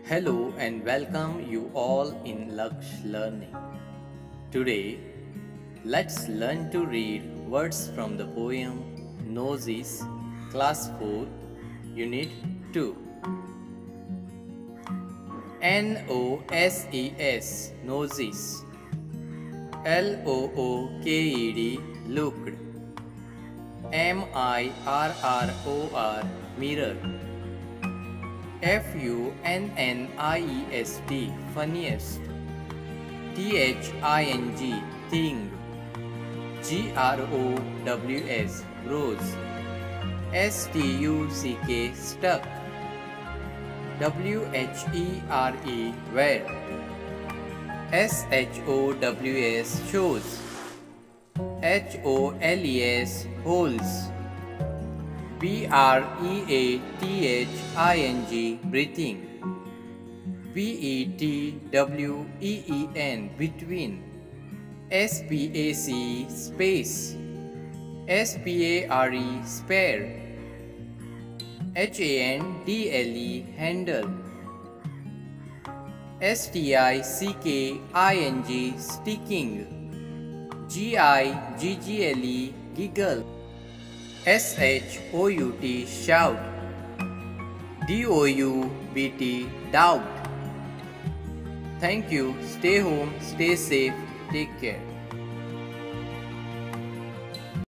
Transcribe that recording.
Hello and welcome you all in Lux Learning. Today, let's learn to read words from the poem Noses, Class 4, Unit 2. Noses, noses. Looked. Looked. Mirror, mirror. Funniest, funniest. Thing, thing. Grows, rose. Stuck, stuck. Where. Shows, shows. Holes, holes. Breathing, between, between. Space, spare. Handle. Sticking. Giggle. Shout. Doubt. Thank you. Stay home, stay safe, take care.